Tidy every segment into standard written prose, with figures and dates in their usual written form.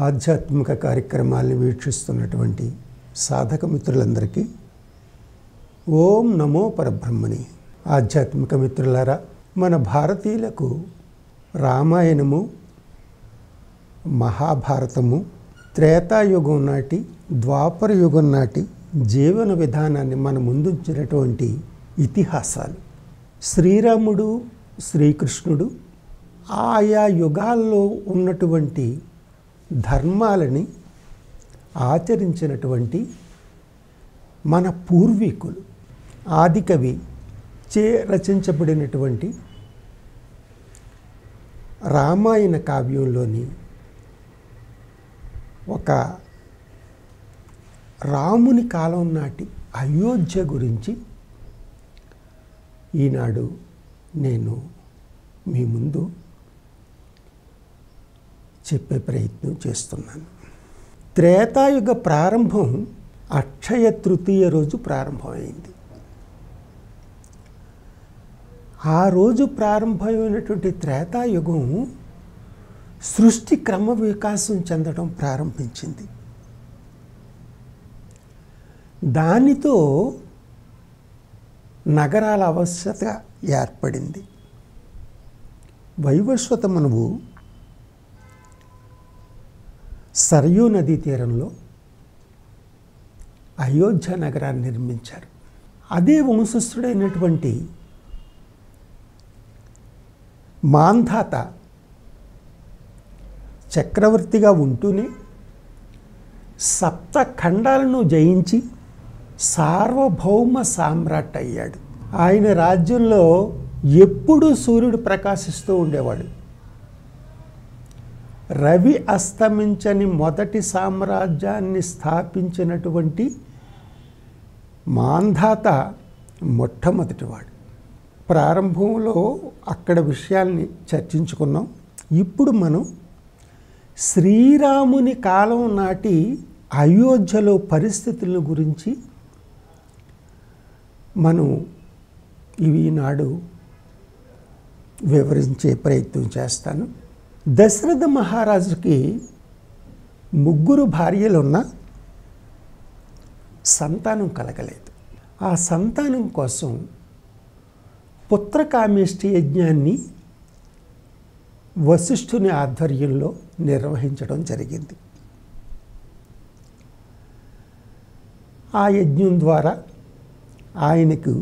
ఆధ్యాత్మిక కార్యక్రమాలను వీక్షిస్తున్నటువంటి సాధక మిత్రులందరికీ ఓం నమో పరబ్రహ్మణి. ఆధ్యాత్మిక మిత్రులారా, మన భారతీయులకు రామాయణము, మహాభారతము, త్రేతాయుగం నాటి, ద్వాపర యుగం నాటి జీవన విధానాన్ని మన ముందుంచినటువంటి ఇతిహాసాలు. శ్రీరాముడు, శ్రీకృష్ణుడు ఆయా యుగాల్లో ఉన్నటువంటి ధర్మాలని ఆచరించినటువంటి మన పూర్వీకులు. ఆదికవి చే రచించబడినటువంటి రామాయణ కావ్యంలోని ఒక రాముని కాలం నాటి అయోధ్య గురించి ఈనాడు నేను మీ ముందు చెప్పే ప్రయత్నం చేస్తున్నాను. త్రేతాయుగ ప్రారంభం అక్షయ తృతీయ రోజు ప్రారంభమైంది. ఆ రోజు ప్రారంభమైనటువంటి త్రేతాయుగం సృష్టి క్రమ వికాసం చెందడం ప్రారంభించింది. దానితో నగరాల ఆవశ్యకత ఏర్పడింది. వైవస్వత మనువు సరయూ నదీ తీరంలో అయోధ్య నగరాన్ని నిర్మించారు. అదే వంశస్థుడైనటువంటి మాంధాత చక్రవర్తిగా ఉంటూనే సప్త ఖండాలను జయించి సార్వభౌమ సామ్రాట్ అయ్యాడు. ఆయన రాజ్యంలో ఎప్పుడూ సూర్యుడు ప్రకాశిస్తూ ఉండేవాడు. రవి అస్తమించని మొదటి సామ్రాజ్యాన్ని స్థాపించినటువంటి మాంధాత మొట్టమొదటివాడు. ప్రారంభంలో అక్కడ విషయాల్ని చర్చించుకున్నాం. ఇప్పుడు మనం శ్రీరాముని కాలం నాటి అయోధ్యలో పరిస్థితుల గురించి మనం ఈనాడు వివరించే ప్రయత్నం చేస్తాను. దశరథ మహారాజుకి 3 భార్యలున్న సంతానం కలగలేదు. ఆ సంతానం కోసం పుత్రకామేష్టి యజ్ఞాన్ని వశిష్ఠుని ఆధ్వర్యంలో నిర్వహించడం జరిగింది. ఆ యజ్ఞం ద్వారా ఆయనకు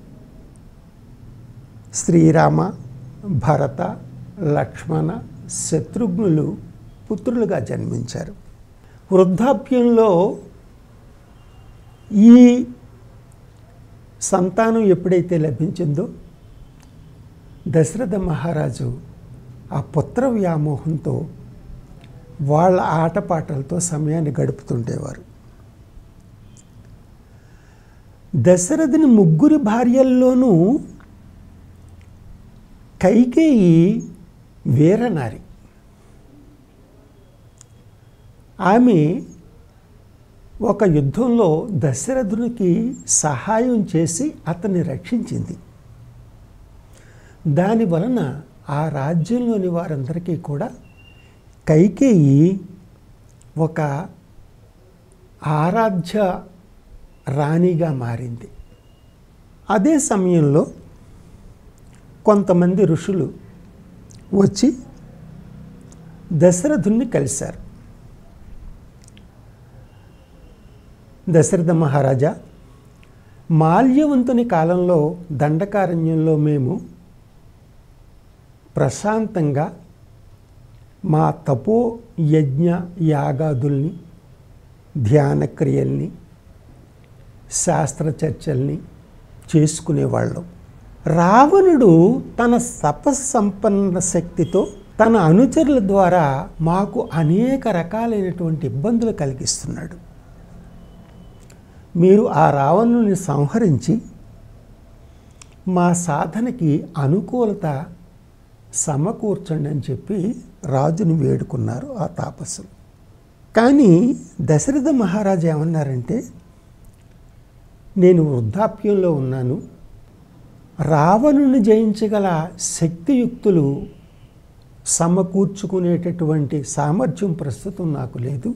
శ్రీరామ, భరత, లక్ష్మణ, శత్రుఘ్నులు పుత్రులుగా జన్మించారు. వృద్ధాప్యంలో ఈ సంతానం ఎప్పుడైతే లభించిందో దశరథ మహారాజు ఆ పుత్ర వ్యామోహంతో వాళ్ళ ఆటపాటలతో సమయాన్ని గడుపుతుండేవారు. దశరథుని 3 భార్యల్లోనూ కైకేయి వీరనారి. ఆమె ఒక యుద్ధంలో దశరథునికి సహాయం చేసి అతన్ని రక్షించింది. దానివలన ఆ రాజ్యంలోని వారందరికీ కూడా కైకేయి ఒక ఆరాధ్య రాణిగా మారింది. అదే సమయంలో కొంతమంది ఋషులు వచ్చి దశరథుని కలిశారు. దశరథ మహారాజా, మాల్యవంతుని కాలంలో దండకారణ్యంలో మేము ప్రశాంతంగా మా తపో యజ్ఞ యాగాదుల్ని, ధ్యాన క్రియల్ని, శాస్త్ర చర్చల్ని చేసుకునేవాళ్ళం. రావణుడు తన తపస్సంపన్న శక్తితో తన అనుచరుల ద్వారా మాకు అనేక రకాలైనటువంటి ఇబ్బందులు కలిగిస్తున్నాడు. మీరు ఆ రావణుని సంహరించి మా సాధనకి అనుకూలత సమకూర్చండి అని చెప్పి రాజుని వేడుకున్నారు ఆ తాపస్సులు. కానీ దశరథ మహారాజు ఏమన్నారంటే, నేను వృద్ధాప్యంలో ఉన్నాను, రావణుని జయించగల శక్తియుక్తులు సమకూర్చుకునేటటువంటి సామర్థ్యం ప్రస్తుతం నాకు లేదు.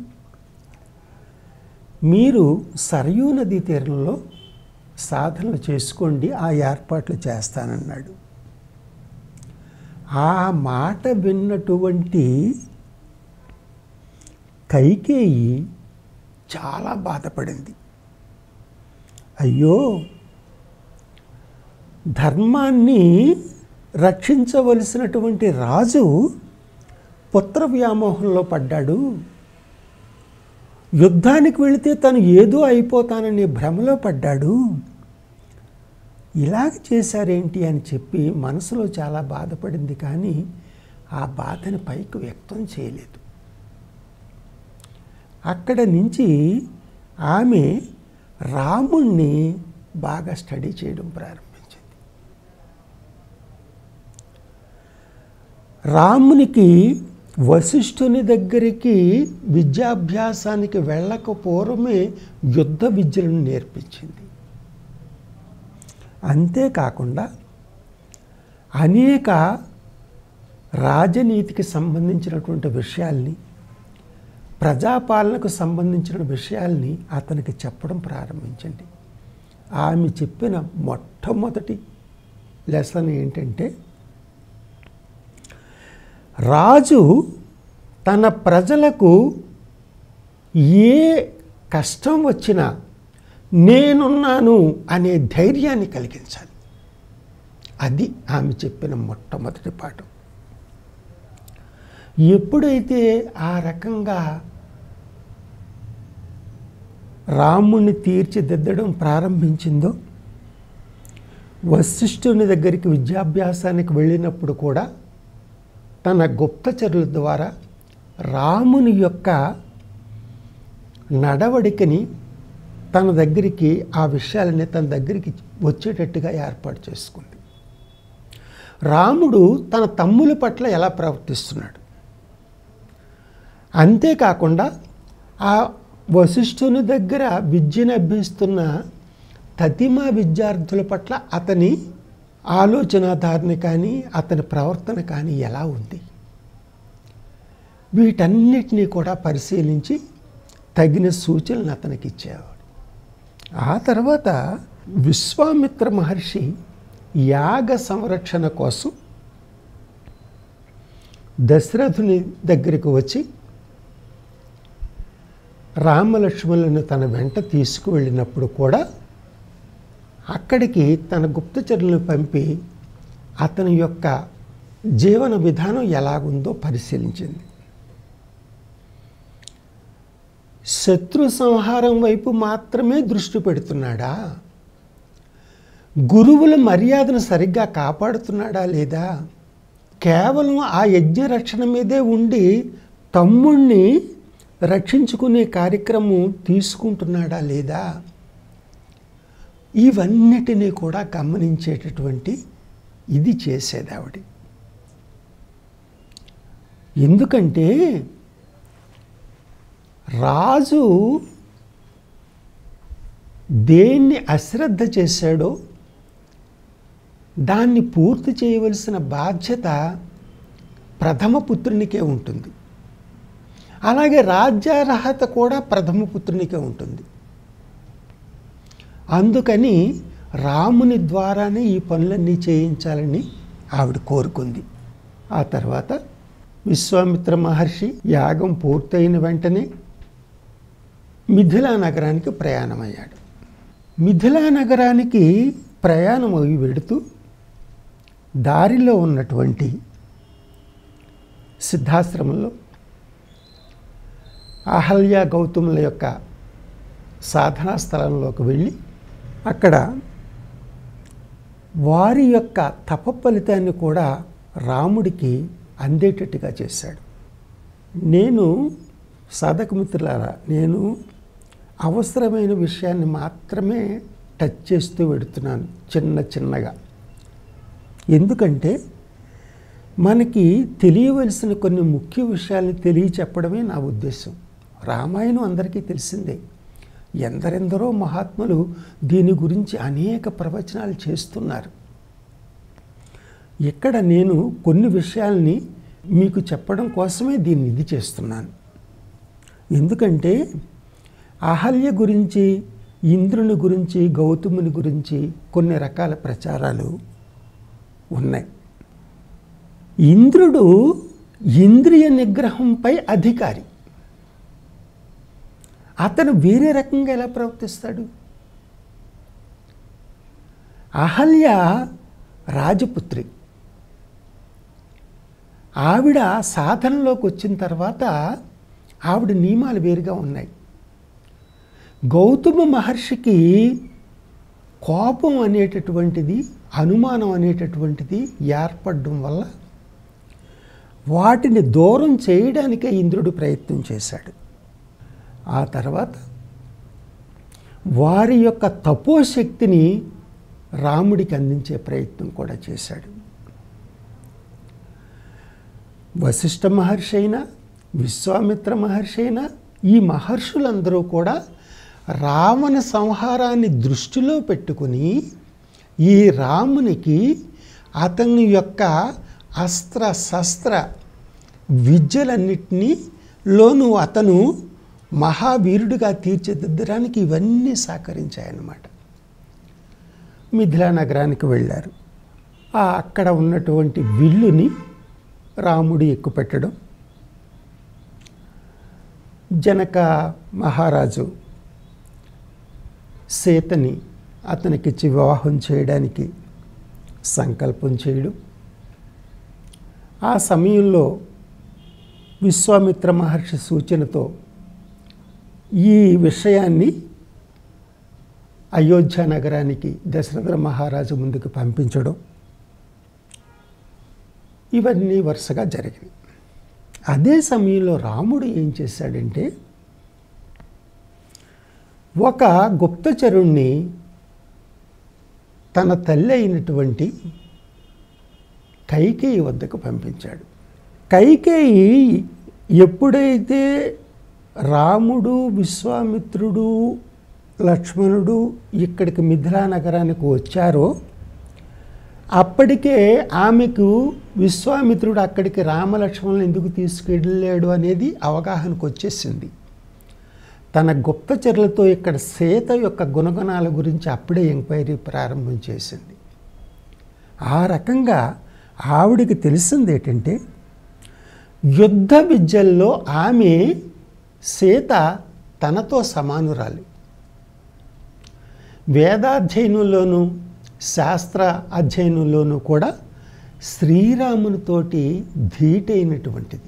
మీరు సరయూ నదీ తీరంలో సాధనలు చేసుకోండి, ఆ ఏర్పాట్లు చేస్తానన్నాడు. ఆ మాట విన్నటువంటి కైకేయి చాలా బాధపడింది. అయ్యో, ధర్మాన్ని రక్షించవలసినటువంటి రాజు పుత్ర వ్యామోహంలో పడ్డాడు. యుద్ధానికి వెళితే తను ఏదో అయిపోతానని భ్రమలో పడ్డాడు. ఇలాగ చేశారేంటి అని చెప్పి మనసులో చాలా బాధపడింది, కానీ ఆ బాధని పైకి వ్యక్తం చేయలేదు. అక్కడ నుంచి ఆమె రాముణ్ణి బాగా స్టడీ చేయడం ప్రారంభించింది. రామునికి వశిష్ఠుని దగ్గరికి విద్యాభ్యాసానికి వెళ్ళక పూర్వమే యుద్ధ విద్యలను నేర్పించింది. అంతేకాకుండా అనేక రాజనీతికి సంబంధించినటువంటి విషయాల్ని, ప్రజాపాలనకు సంబంధించిన విషయాల్ని అతనికి చెప్పడం ప్రారంభించండి. ఆమె చెప్పిన మొట్టమొదటి లెసన్ ఏంటంటే, రాజు తన ప్రజలకు ఏ కష్టం వచ్చినా నేనున్నాను అనే ధైర్యాన్ని కలిగించాలి. అది ఆమె చెప్పిన మొట్టమొదటి పాఠం. ఎప్పుడైతే ఆ రకంగా రాముణ్ణి తీర్చిదిద్దడం ప్రారంభించిందో, వశిష్ఠుని దగ్గరికి విద్యాభ్యాసానికి వెళ్ళినప్పుడు కూడా తన గుప్తచరుల ద్వారా రాముని యొక్క నడవడికని తన దగ్గరికి, ఆ విషయాలని తన దగ్గరికి వచ్చేటట్టుగా ఏర్పాటు చేసుకుంది. రాముడు తన తమ్ముల పట్ల ఎలా ప్రవర్తిస్తున్నాడు, అంతేకాకుండా ఆ వశిష్ఠుని దగ్గర విద్యను అభ్యసిస్తున్న తతిమా విద్యార్థుల పట్ల అతని ఆలోచనాధారణ కానీ అతని ప్రవర్తన కానీ ఎలా ఉంది, వీటన్నిటినీ కూడా పరిశీలించి తగిన సూచనలు అతనికి ఇచ్చేవాడు. ఆ తర్వాత విశ్వామిత్ర మహర్షి యాగ సంరక్షణ కోసం దశరథుని దగ్గరికి వచ్చి రామలక్ష్మణులను తన వెంట తీసుకువెళ్ళినప్పుడు కూడా అక్కడికి తన గుప్తచరులను పంపి అతని యొక్క జీవన విధానం ఎలాగుందో పరిశీలించింది. శత్రు సంహారం వైపు మాత్రమే దృష్టి పెడుతున్నాడా, గురువుల మర్యాదను సరిగ్గా కాపాడుతున్నాడా లేదా, కేవలం ఆ యజ్ఞ రక్షణ మీదే ఉండి తమ్ముణ్ణి రక్షించుకునే కార్యక్రమం తీసుకుంటున్నాడా లేదా, ఇవన్నిటినీ కూడా గమనించేటటువంటి ఇది చేసేది ఆవిడ. ఎందుకంటే రాజు దేన్ని అశ్రద్ధ చేశాడో దాన్ని పూర్తి చేయవలసిన బాధ్యత ప్రథమ పుత్రునికే ఉంటుంది. అలాగే రాజ్యార్హత కూడా ప్రథమ పుత్రునికే ఉంటుంది. అందుకని రాముని ద్వారానే ఈ పనులన్నీ చేయించాలని ఆవిడ కోరుకుంది. ఆ తర్వాత విశ్వామిత్ర మహర్షి యాగం పూర్తయిన వెంటనే మిథిలా నగరానికి ప్రయాణమయ్యాడు. మిథిలా నగరానికి ప్రయాణం అయి వెడుతూ దారిలో ఉన్నటువంటి సిద్ధాశ్రమంలో అహల్య గౌతముల యొక్క సాధనా స్థలంలోకి వెళ్ళి అక్కడ వారి యొక్క తప ఫలితాన్ని కూడా రాముడికి అందేటట్టుగా చేశాడు. నేను సాధక మిత్రులారా, నేను అవసరమైన విషయాన్ని మాత్రమే టచ్ చేస్తూ వెడుతున్నాను చిన్నగా. ఎందుకంటే మనకి తెలియవలసిన కొన్ని ముఖ్య విషయాల్ని తెలియచెప్పడమే నా ఉద్దేశం. రామాయణం అందరికీ తెలిసిందే. ఎందరెందరో మహాత్ములు దీని గురించి అనేక ప్రవచనాలు చేస్తున్నారు. ఇక్కడ నేను కొన్ని విషయాల్ని మీకు చెప్పడం కోసమే దీన్ని ఇది చేస్తున్నాను. ఎందుకంటే అహల్య గురించి, ఇంద్రుని గురించి, గౌతముని గురించి కొన్ని రకాల ప్రచారాలు ఉన్నాయి. ఇంద్రుడు ఇంద్రియ నిగ్రహంపై అధికారి. అతను వేరే రకంగా ఎలా ప్రవర్తిస్తాడు? అహల్య రాజపుత్రి. ఆవిడ సాధనలోకి వచ్చిన తర్వాత ఆవిడ నియమాలు వేరుగా ఉన్నాయి. గౌతమ మహర్షికి కోపం అనేటటువంటిది, అనుమానం అనేటటువంటిది ఏర్పడడం వల్ల వాటిని దూరం చేయడానికే ఇంద్రుడు ప్రయత్నం చేశాడు. ఆ తర్వాత వారి యొక్క తపోశక్తిని రాముడికి అందించే ప్రయత్నం కూడా చేశాడు. వశిష్ఠ మహర్షి అయినా, విశ్వామిత్ర మహర్షి అయినా, ఈ మహర్షులందరూ కూడా రావణ సంహారాన్ని దృష్టిలో పెట్టుకుని ఈ రామునికి అతని యొక్క అస్త్ర శస్త్ర విద్యలన్నిటిలోనూ అతను మహావీరుడిగా తీర్చిదిద్దడానికి ఇవన్నీ సహకరించాయన్నమాట. మిథిలా నగరానికి వెళ్ళారు. అక్కడ ఉన్నటువంటి విల్లుని రాముడు ఎక్కుపెట్టడం, జనక మహారాజు సీతని అతనికిచ్చి వివాహం చేయడానికి సంకల్పం చేయడం, ఆ సమయంలో విశ్వామిత్ర మహర్షి సూచనతో ఈ విషయాన్ని అయోధ్య నగరానికి దశరథ మహారాజు ముందుకు పంపించడం, ఇవన్నీ వరుసగా జరిగాయి. అదే సమయంలో రాముడు ఏం చేశాడంటే, ఒక గుప్తచరుణ్ణి తన తల్లి అయినటువంటి కైకేయి వద్దకు పంపించాడు. కైకేయి ఎప్పుడైతే రాముడు, విశ్వామిత్రుడు, లక్ష్మణుడు ఇక్కడికి మిథిలా నగరానికి వచ్చారో అప్పటికే ఆమెకు విశ్వామిత్రుడు అక్కడికి రామలక్ష్మణులను ఎందుకు తీసుకెళ్ళాడు అనేది అవగాహనకు వచ్చేసింది. తన గుప్తచరులతో ఇక్కడ సీత యొక్క గుణగణాల గురించి అప్పుడే ఎంక్వైరీ ప్రారంభం చేసింది. ఆ రకంగా ఆవిడికి తెలిసింది ఏంటంటే, యుద్ధ విద్యల్లో ఆమె సీత తనతో సమానురాలి. వేదాధ్యయనంలోనూ శాస్త్ర అధ్యయనంలోనూ కూడా శ్రీరామునితోటి ధీటైనటువంటిది.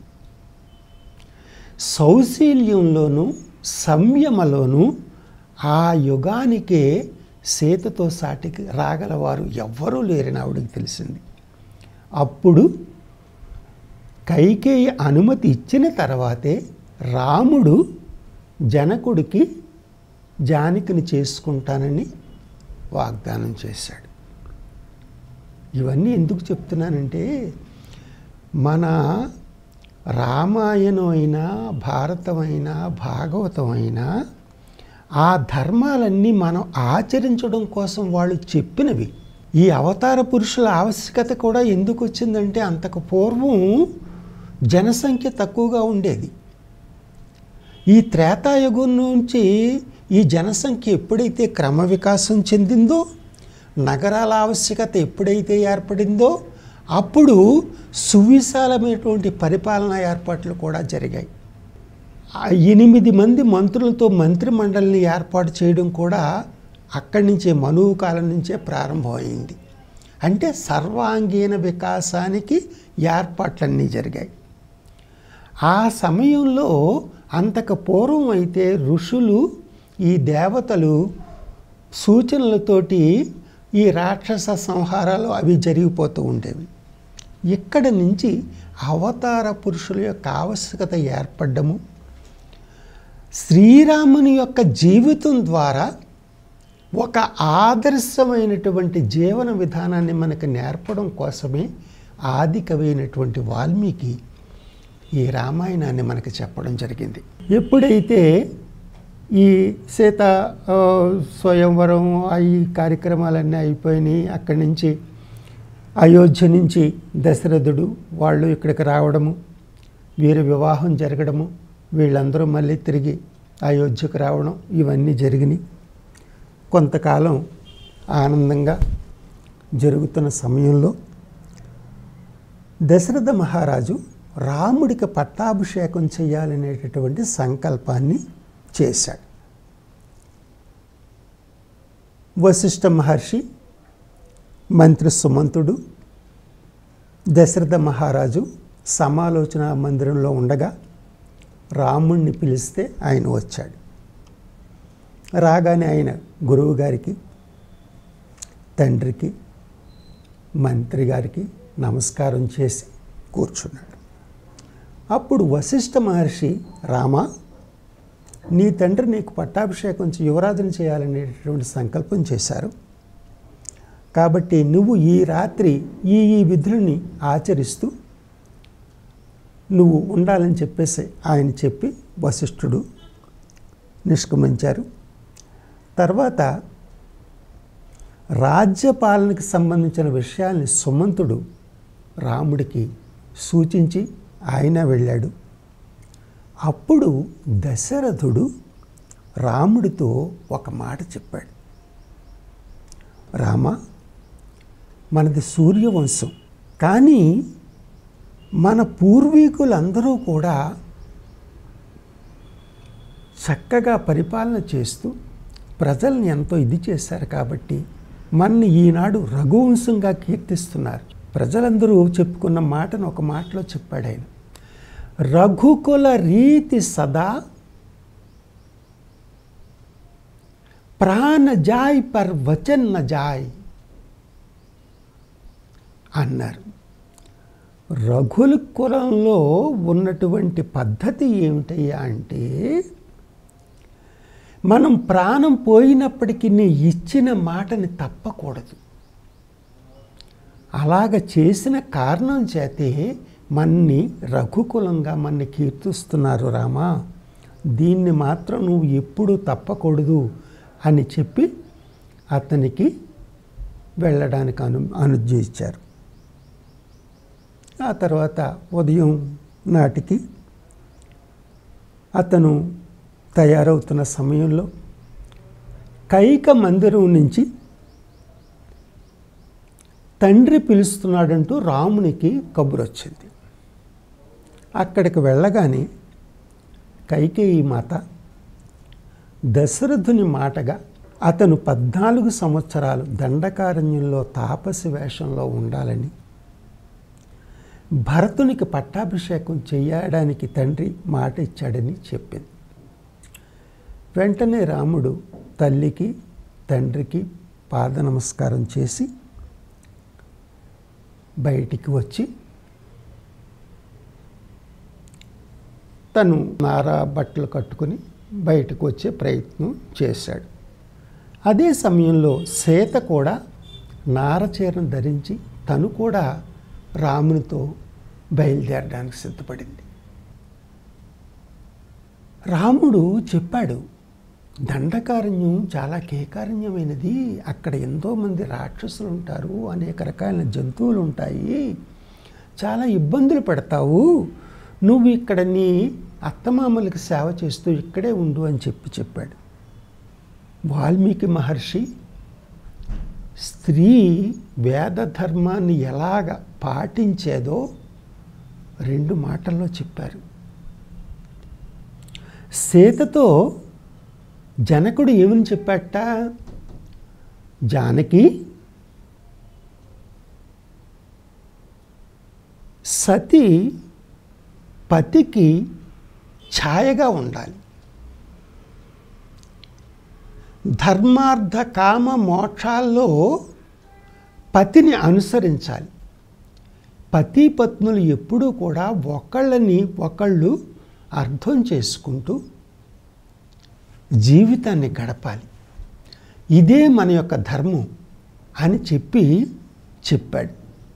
సౌశీల్యంలోనూ సంయమలోనూ ఆ యుగానికే సీతతో సాటికి రాగలవారు ఎవ్వరూ లేరని ఆవిడకి తెలిసింది. అప్పుడు కైకేయి అనుమతి ఇచ్చిన తర్వాతే రాముడు జనకుడికి జానకిని చేసుకుంటానని వాగ్దానం చేశాడు. ఇవన్నీ ఎందుకు చెప్తున్నానంటే, మన రామాయణం అయినా, భారతమైనా, భాగవతం అయినా ఆ ధర్మాలన్నీ మనం ఆచరించడం కోసం వాళ్ళు చెప్పినవి. ఈ అవతార పురుషుల ఆవశ్యకత కూడా ఎందుకు వచ్చిందంటే, అంతకు పూర్వం జనసంఖ్య తక్కువగా ఉండేది. ఈ త్రేతాయుగం నుంచి ఈ జనసంఖ్య ఎప్పుడైతే క్రమ వికాసం చెందిందో, నగరాల ఆవశ్యకత ఎప్పుడైతే ఏర్పడిందో, అప్పుడు సువిశాలమైనటువంటి పరిపాలనా ఏర్పాట్లు కూడా జరిగాయి. 8 మంది మంత్రులతో మంత్రిమండలిని ఏర్పాటు చేయడం కూడా అక్కడి నుంచే, మనువు కాలం నుంచే ప్రారంభమైంది. అంటే సర్వాంగీణ వికాసానికి ఏర్పాట్లన్నీ జరిగాయి. ఆ సమయంలో అంతకు పూర్వం అయితే ఋషులు, ఈ దేవతలు సూచనలతోటి ఈ రాక్షస సంహారాలు అవి జరిగిపోతూ ఉండేవి. ఇక్కడి నుంచి అవతార పురుషుల యొక్క ఆవశ్యకత ఏర్పడ్డము, శ్రీరాముని యొక్క జీవితం ద్వారా ఒక ఆదర్శమైనటువంటి జీవన విధానాన్ని మనకు నేర్పడం కోసమే ఆది కవి అయినటువంటి వాల్మీకి ఈ రామాయణాన్ని మనకు చెప్పడం జరిగింది. ఎప్పుడైతే ఈ సీత స్వయంవరం ఈ కార్యక్రమాలన్నీ అయిపోయినాయి, అక్కడి నుంచి అయోధ్య నుంచి దశరథుడు వాళ్ళు ఇక్కడికి రావడము, వీరి వివాహం జరగడము, వీళ్ళందరూ మళ్ళీ తిరిగి అయోధ్యకు రావడం, ఇవన్నీ జరిగినాయి. కొంతకాలం ఆనందంగా జరుగుతున్న సమయంలో దశరథ మహారాజు రాముడికి పట్టాభిషేకం చేయాలనేటటువంటి సంకల్పాన్ని చేశాడు. వశిష్ఠ మహర్షి, మంత్రి సుమంతుడు, దశరథ మహారాజు సమాలోచన మందిరంలో ఉండగా రాముణ్ణి పిలిస్తే ఆయన వచ్చాడు. రాగానే ఆయన గురువు గారికి, తండ్రికి, మంత్రి గారికి నమస్కారం చేసి కూర్చున్నాడు. అప్పుడు వశిష్ఠ మహర్షి, రామా, నీ తండ్రి నీకు పట్టాభిషేకం యువరాజుని చేయాలనేటటువంటి సంకల్పం చేశారు. కాబట్టి నువ్వు ఈ రాత్రి ఈ విధులని ఆచరిస్తూ నువ్వు ఉండాలని చెప్పేసి ఆయన చెప్పి వశిష్ఠుడు నిష్క్రమించారు. తర్వాత రాజ్యపాలనకి సంబంధించిన విషయాల్ని సుమంతుడు రాముడికి సూచించి ఆయన వెళ్ళాడు. అప్పుడు దశరథుడు రాముడితో ఒక మాట చెప్పాడు. రామ, మనది సూర్యవంశం, కానీ మన పూర్వీకులందరూ కూడా చక్కగా పరిపాలన చేస్తూ ప్రజల్ని ఎంతో ఇది చేశారు. కాబట్టి మనని ఈనాడు రఘువంశంగా కీర్తిస్తున్నారు. ప్రజలందరూ చెప్పుకున్న మాటను ఒక మాటలో చెప్పాడు ఆయన. రఘుకుల రీతి సదా ప్రాణ జాయ్ పర్ వచన్ న జాయ్ అన్నారు. రఘుల కులంలో ఉన్నటువంటి పద్ధతి ఏమిటయ్యా అంటే, మనం ప్రాణం పోయినప్పటికీ ఇచ్చిన మాటని తప్పకూడదు. అలాగ చేసిన కారణం చేతే మన్ని రఘుకులంగా మన్ని కీర్తిస్తున్నారు. రామా, దీన్ని మాత్రం నువ్వు ఎప్పుడూ తప్పకూడదు అని చెప్పి అతనికి వెళ్ళడానికి అనుజ్ఞ ఇచ్చారు. ఆ తర్వాత ఉదయం నాటికి అతను తయారవుతున్న సమయంలో కైక మందిరం నుంచి తండ్రి పిలుస్తున్నాడంటూ రామునికి కబురు వచ్చింది. అక్కడికి వెళ్ళగానే కైకేయి మాత దశరథుని మాటగా అతను 14 సంవత్సరాలు దండకారణ్యంలో తాపసి వేషంలో ఉండాలని, భరతునికి పట్టాభిషేకం చేయడానికి తండ్రి మాట ఇచ్చాడని చెప్పింది. వెంటనే రాముడు తల్లికి తండ్రికి పాద నమస్కారం చేసి బయటికి వచ్చి తను నారా బట్టలు కట్టుకుని బయటకు వచ్చే ప్రయత్నం చేశాడు. అదే సమయంలో సీత కూడా నారచీరను ధరించి తను కూడా రామునితో బయలుదేరడానికి సిద్ధపడింది. రాముడు చెప్పాడు, దండకారణ్యం చాలా కేకారణ్యమైనది, అక్కడ ఎంతోమంది రాక్షసులు ఉంటారు, అనేక రకాలైన జంతువులు ఉంటాయి, చాలా ఇబ్బందులు పడతావు, నువ్వు ఇక్కడ నీ అత్తమామలకి సేవ చేస్తూ ఇక్కడే ఉండు అని చెప్పాడు. వాల్మీకి మహర్షి స్త్రీ వేద ధర్మాన్ని ఎలాగ పాటించేదో 2 మాటల్లో చెప్పారు. సీతతో జనకుడు ఏమని చెప్పాట, జానకి సతి పతికి ఛాయగా ఉండాలి, ధర్మార్థ కామ మోక్షాల్లో పతిని అనుసరించాలి, పతి పత్నులు ఎప్పుడూ కూడా ఒకళ్ళని ఒకళ్ళు అర్థం చేసుకుంటూ జీవితాన్ని గడపాలి, ఇదే మన యొక్క ధర్మం అని చెప్పాడు.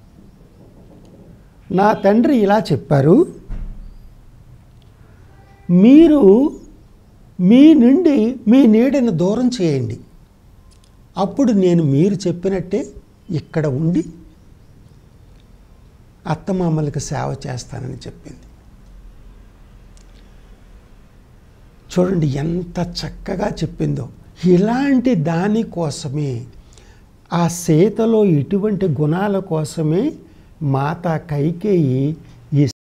నా తండ్రి ఇలా చెప్పారు, మీరు మీ నుండి మీ నీడను దూరం చేయండి, అప్పుడు నేను మీరు చెప్పినట్టే ఇక్కడ ఉండి అత్తమామలకు సేవ చేస్తానని చెప్పింది. చూడండి ఎంత చక్కగా చెప్పిందో. ఇలాంటి దానికోసమే, ఆ సీతలో ఇటువంటి గుణాల కోసమే మాత కైకేయి